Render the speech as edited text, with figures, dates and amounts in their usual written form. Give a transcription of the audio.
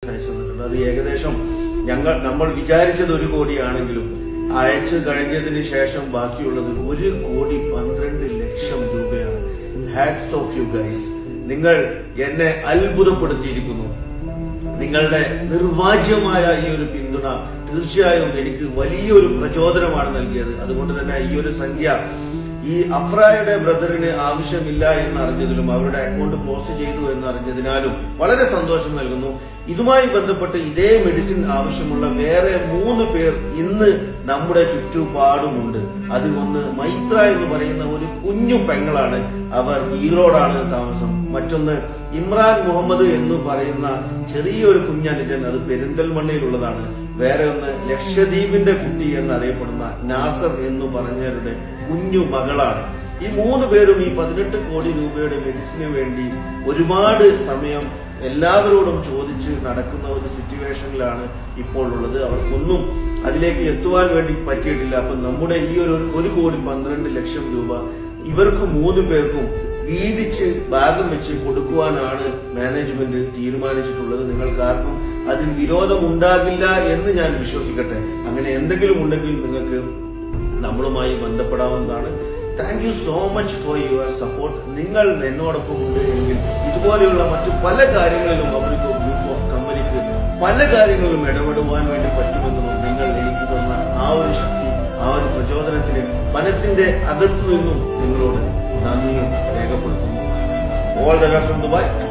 അയച്ചു തന്നിട്ടുണ്ട്. അത് ഏകദേശം നമ്മൾ വിചാരിച്ചത് 1 കോടിയാണെങ്കിലും അയച്ചു കഴിഞ്ഞതിന് ശേഷം ബാക്കിയുള്ളത് 1,12,00,000 രൂപയാണ്. Hats off you guys. നിങ്ങൾ എന്നെ അത്ഭുതപ്പെടുത്തിയിരിക്കുന്നു. നിങ്ങളുടെ നിർവാജ്യമായ ഈ ഒരു പിന്തുണ തീർച്ചയായും എനിക്ക് വലിയൊരു പ്രചോദനമാണ് നൽകിയത്. അതുകൊണ്ട് തന്നെ ഈ ഒരു സംഖ്യ ഈ അഫ്രായുടെ ബ്രദറിന് ആവശ്യമില്ല എന്നറിഞ്ഞതിലും അവരുടെ അക്കൗണ്ട് ക്ലോസ് ചെയ്തു എന്നറിഞ്ഞതിനാലും വളരെ സന്തോഷം നൽകുന്നു. ഇതുമായി ബന്ധപ്പെട്ട് ഇതേ മെഡിസിൻ ആവശ്യമുള്ള വേറെ 3 പേർ ഇന്ന് നമ്മുടെ ചുറ്റുപാടുമുണ്ട്. അതിലൊന്ന് മൈത്ര എന്ന് പറയുന്ന ഒരു കുഞ്ഞു പെങ്ങളാണ്. അവർ ഈറോഡാണ് താമസം. മറ്റൊന്ന് ഇമ്രാൻ മുഹമ്മദ് എന്ന് പറയുന്ന ചെറിയൊരു കുഞ്ഞനുജൻ, അത് പെരിന്തൽമണ്ണയിലുള്ളതാണ്. വേറെ ഒന്ന് ലക്ഷദ്വീപിന്റെ കുട്ടി എന്നറിയപ്പെടുന്ന നാസർ എന്ന് പറഞ്ഞവരുടെ കുഞ്ഞു മകളാണ്. ഈ 3 പേരും ഈ 18 കോടി രൂപയുടെ മെഡിസിന് വേണ്ടി ഒരുപാട് സമയം എല്ലാവരോടും ചോദിച്ച് നടക്കുന്ന ഒരു സിറ്റുവേഷനിലാണ് ഇപ്പോൾ ഉള്ളത്. അവർക്കൊന്നും അതിലേക്ക് എത്തുവാൻ വേണ്ടി പറ്റിയിട്ടില്ല. അപ്പൊ നമ്മുടെ ഈ ഒരു 1,12,00,000 രൂപ ഇവർക്ക് 3 പേർക്കും വീതിച്ച് ഭാഗം വെച്ച് കൊടുക്കുവാനാണ് മാനേജ്മെന്റ് തീരുമാനിച്ചിട്ടുള്ളത്. നിങ്ങൾക്കാർക്കും അതിൽ വിരോധമുണ്ടാകില്ല എന്ന് ഞാൻ വിശ്വസിക്കട്ടെ. അങ്ങനെ എന്തെങ്കിലും ഉണ്ടെങ്കിൽ നിങ്ങൾക്ക് നമ്മളുമായി ബന്ധപ്പെടാവുന്നതാണ്. Thank you so much for your support. നിങ്ങൾ എന്നോടൊപ്പം ഉണ്ട് എങ്കിൽ ഇതുപോലെയുള്ള മറ്റു പല കാര്യങ്ങളിലും അവർക്ക് ഗ്രൂപ്പ് ഓഫ് കമ്പനിക്ക് പല കാര്യങ്ങളിലും ഇടപെടുവാൻ വേണ്ടി പറ്റുമെന്നും നിങ്ങൾ എനിക്ക് തന്ന ആ ഒരു ശക്തി, ആ ഒരു പ്രചോദനത്തിന് മനസ്സിന്റെ അകത്തു നിന്നും നിങ്ങളോട് നന്ദിയും രേഖപ്പെടുത്തുന്നു. All the way from Dubai.